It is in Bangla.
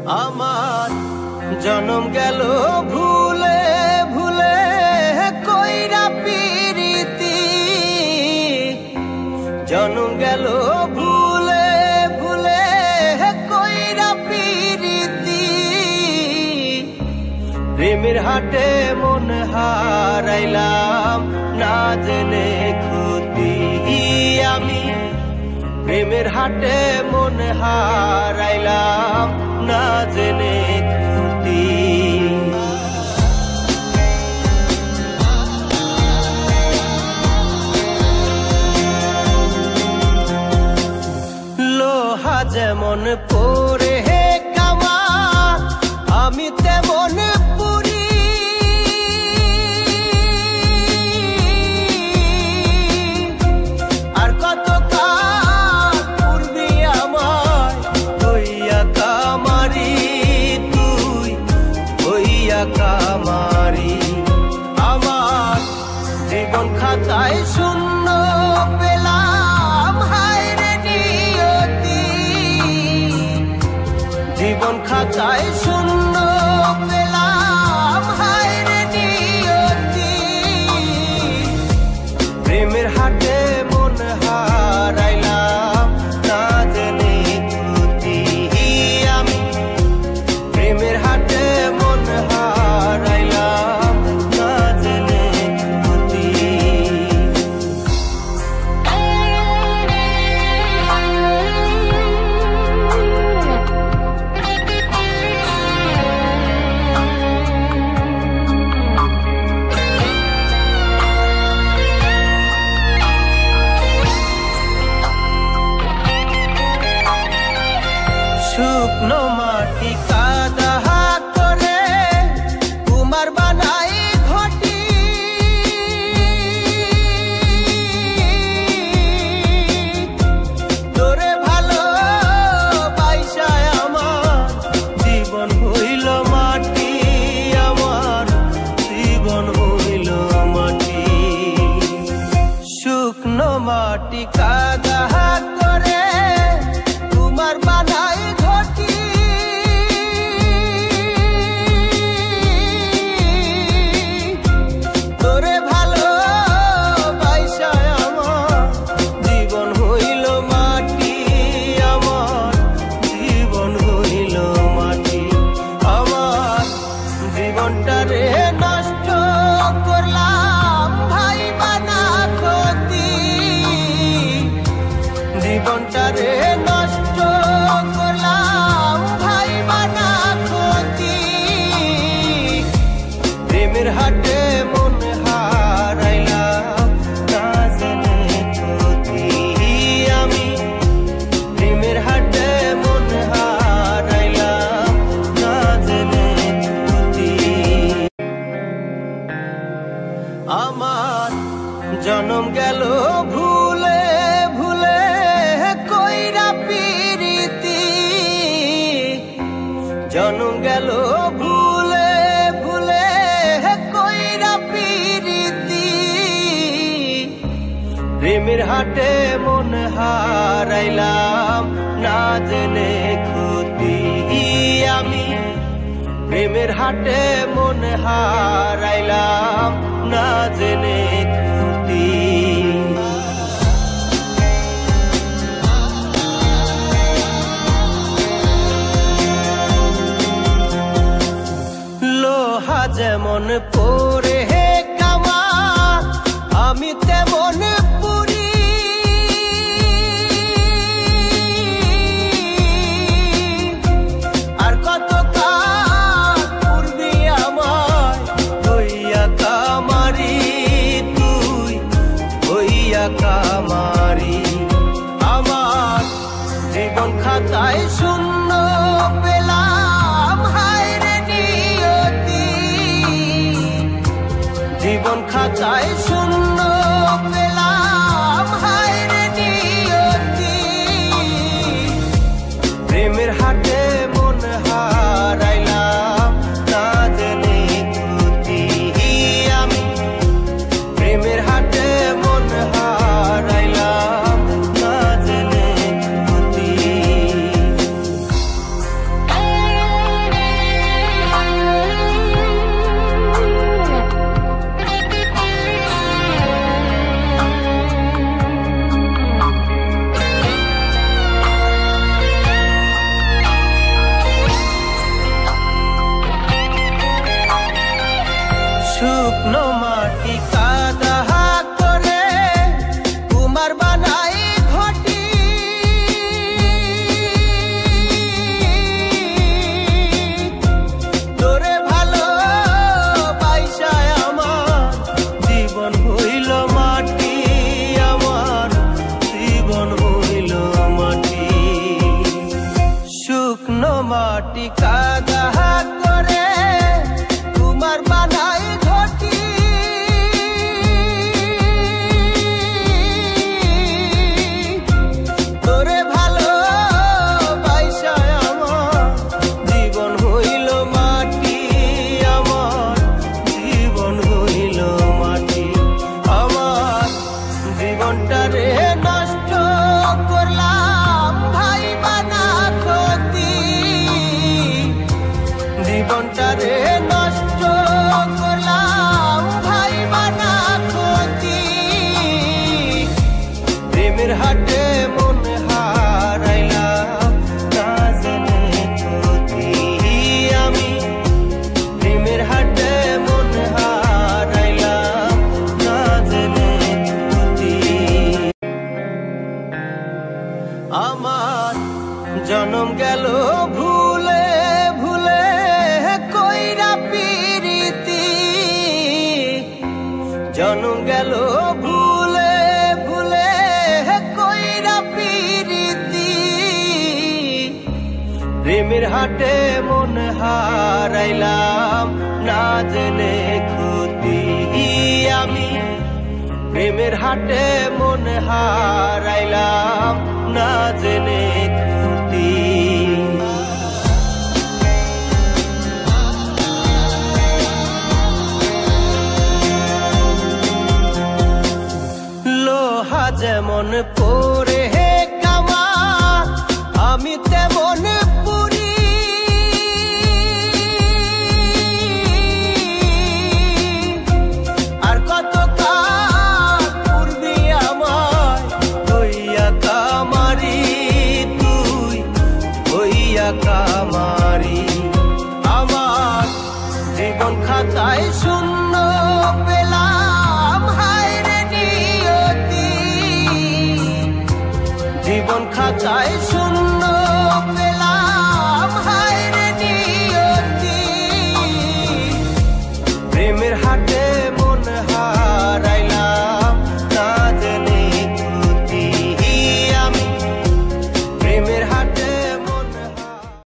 আমার জনম গেল ভুলে ভুলে কইরা পিরিতি, জনম গেল ভুলে ভুলে কইরা পিরিতি। প্রেমের হাটে মন হারাইলাম না জেনে ক্ষতি আমি, প্রেমের হাটে মন হারাইলাম না জেনে ক্ষতি। লোহা যেমন পরে হে কামা আমি তেমন পুরি, আর কত কাল পূর্বি আমার হইয়া কামারি, তুই হইয়া কামারি। আমার জীবন খাতায় শূন্য পেলাম হায় রে নিয়তি, জীবন খাতায় শূন্য পেলাম হায় রে নিয়তি। প্রেমের হাটে মন হারাইলাম না জেনে ক্ষতি আমি, প্রেমের হাটে মন হারাইলাম না জেনে ক্ষতি। শুকনো মাটি কাদা করে কুমার বানাই ঘটি, তোরে ভালো বাইসায় আমার জীবন হইল মাটি, আমার জীবন হইল মাটি। শুকনো মাটি কাদা করে কুমার বানাই ঘটি, তোরে ভালো বাইসায় আমার জীবন হইল মাটি, আমার জীবন হইল মাটি। আমার জীবনটারে নষ্ট করলাম ভাই বানা ক্ষতি, জীবনটারে নষ্ট করলাম ভাই বানা ক্ষতি। প্রেমের হাটে মন হারাইলাম না জেনে ক্ষতি আমি, প্রেমের হাটে মন হারাইলাম না জেনে ক্ষতি। আমার জনম গেল ভুলে ভুলে কইরা পিরিতি, জনম গেল ভুলে ভুলে কইরা পিরিতি। প্রেমের হাটে মন হারাইলাম না জেনে ক্ষতি আমি, প্রেমের হাটে মন হারাইলাম না জেনে ক্ষতি। লোহা যেমন পরে হে কামা আমি তেমন পুরি, আর কত কাল পূর্বি আমার হইয়া কামারি, তুই হইয়া কামারি। আমার জীবন খাতায় শূন্য পেলাম হায় রে নিয়তি, জীবন খাতায় শূন্য পেলাম হায় রে নিয়তি। প্রেমের হাটে মন হারাইলাম না জেনে ক্ষতি আমি, প্রেমের হাটে মন হারাইলাম না জেনে ক্ষতি। মাটি কাদা করে তোমার বানাই ঘটি তোরে ভালো বাইসায় আমার জীবন হইল মাটি আমার জীবন হইল মাটি আমার জীবনটারে নষ্ট করলাম ভাই বানা ক্ষতি জীবনটারে নষ্ট করলাম ভাই বানা ক্ষতি প্রেমের হাটে মন হারাইলাম না জেনে ক্ষতি আমি প্রেমের হাটে মন হারাইলাম না জেনে ক্ষতি আমার জনম গেল ভুলে ভুলে কইরা পিরিতি জনম গেল ভুলে ভুলে কইরা পিরিতি প্রেমের হাটে মন হারাইলাম না জেনে ক্ষতি আমি প্রেমের হাটে মন হারাইলাম না জেনে ক্ষতি লোহা যেমন পরে কামা আমি তেমন পুরি আর কত কাল পূর্বি আমায় হইয়া কামারি তুই হইয়া কামারি আমার জীবন খাতায় শূন্য পেলাম হায় রে নিয়তি জীবন খাতায়